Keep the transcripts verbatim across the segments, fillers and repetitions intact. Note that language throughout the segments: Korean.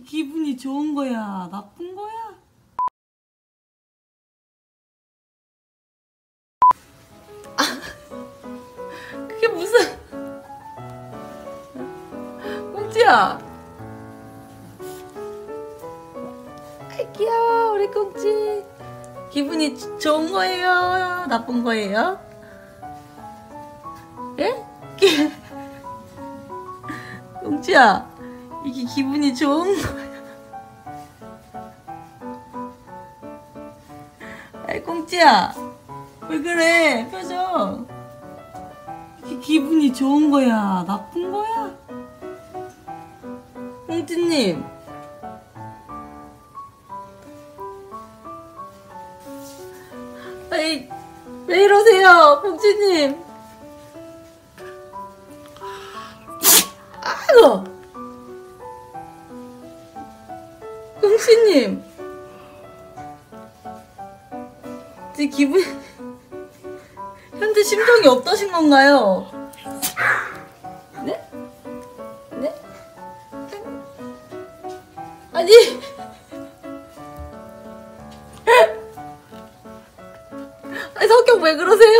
이게 기분이 좋은 거야? 나쁜 거야? 아, 그게 무슨... 꽁지야! 아, 귀여워, 우리 꽁지. 기분이 좋은 거예요? 나쁜 거예요? 예? 꽁지야, 이게 기분이 좋은 거야? 아이, 꽁지야, 왜 그래, 표정. 이게 기분이 좋은 거야? 나쁜 거야? 꽁지님. 아이, 왜 이러세요, 꽁지님? 아이고, 꽁지님, 제 기분, 현재 심정이 어떠신 건가요? 네? 네? 아니, 아니, 성격 왜 그러세요?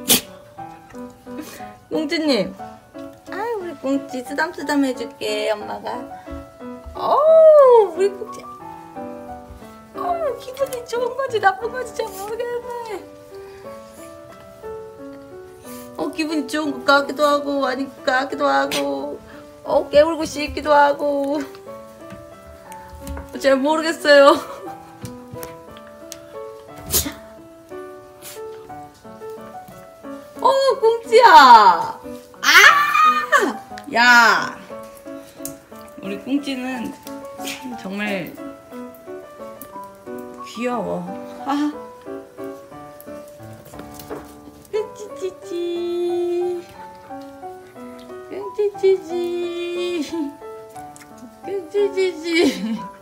꽁지님, 아, 우리 꽁지 쓰담쓰담 해줄게, 엄마가. 어우, 우리 꽁지. 어우, 기분이 좋은 건지 나쁜 건지 잘 모르겠네. 어, 기분이 좋은 것 같기도 하고, 아닌 것 같기도 하고, 어, 깨물고 싶기도 하고. 잘 모르겠어요. 어, 꽁지야. 아! 야! 우리 꽁지는 정말 귀여워. 아. 꽁지찌찌. 꽁지찌찌. 꽁지찌찌.